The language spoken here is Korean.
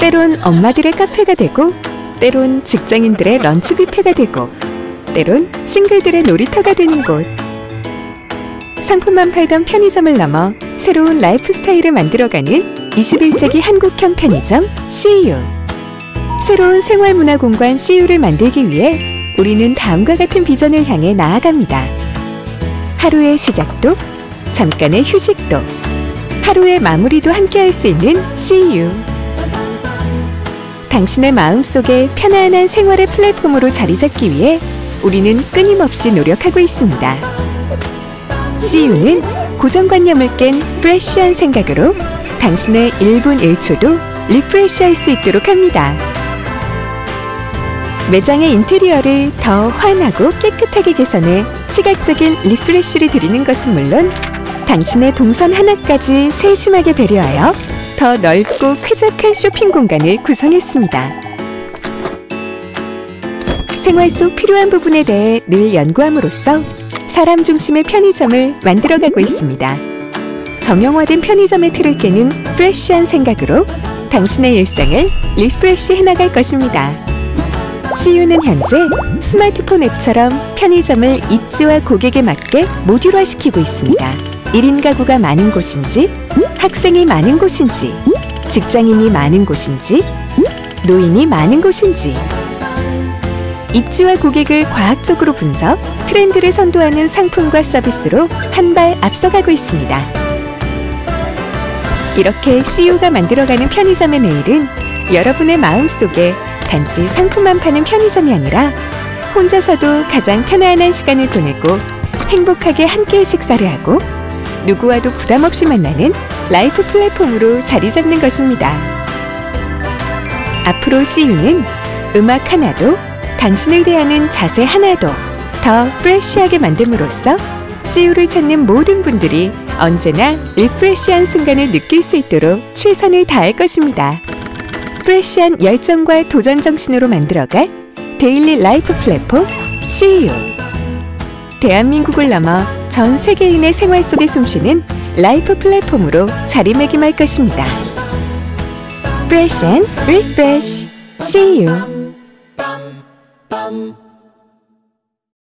때론 엄마들의 카페가 되고, 때론 직장인들의 런치 뷔페가 되고, 때론 싱글들의 놀이터가 되는 곳. 상품만 팔던 편의점을 넘어 새로운 라이프 스타일을 만들어가는 21세기 한국형 편의점 CU. 새로운 생활문화 공간 CU를 만들기 위해 우리는 다음과 같은 비전을 향해 나아갑니다. 하루의 시작도, 잠깐의 휴식도, 하루의 마무리도 함께할 수 있는 CU. 당신의 마음속에 편안한 생활의 플랫폼으로 자리 잡기 위해 우리는 끊임없이 노력하고 있습니다. CU는 고정관념을 깬 프레쉬한 생각으로 당신의 1분 1초도 리프레시할 수 있도록 합니다. 매장의 인테리어를 더 환하고 깨끗하게 개선해 시각적인 리프레쉬를 드리는 것은 물론 당신의 동선 하나까지 세심하게 배려하여 더 넓고 쾌적한 쇼핑 공간을 구성했습니다. 생활 속 필요한 부분에 대해 늘 연구함으로써 사람 중심의 편의점을 만들어가고 있습니다. 정형화된 편의점의 틀을 깨는 프레쉬한 생각으로 당신의 일상을 리프레시 해나갈 것입니다. CU는 현재 스마트폰 앱처럼 편의점을 입지와 고객에 맞게 모듈화시키고 있습니다. 1인 가구가 많은 곳인지, 학생이 많은 곳인지, 직장인이 많은 곳인지, 노인이 많은 곳인지, 입지와 고객을 과학적으로 분석, 트렌드를 선도하는 상품과 서비스로 한 발 앞서가고 있습니다. 이렇게 CU가 만들어가는 편의점의 내일은 여러분의 마음속에 단지 상품만 파는 편의점이 아니라 혼자서도 가장 편안한 시간을 보내고 행복하게 함께 식사를 하고 누구와도 부담 없이 만나는 라이프 플랫폼으로 자리 잡는 것입니다. 앞으로 CU는 음악 하나도, 당신을 대하는 자세 하나도 더 프레쉬하게 만듦으로써 CU를 찾는 모든 분들이 언제나 리프레시한 순간을 느낄 수 있도록 최선을 다할 것입니다. 프레쉬한 열정과 도전 정신으로 만들어갈 데일리 라이프 플랫폼 CU. 대한민국을 넘어 전 세계인의 생활 속에 숨쉬는 라이프 플랫폼으로 자리매김할 것입니다. Fresh and Refresh CU.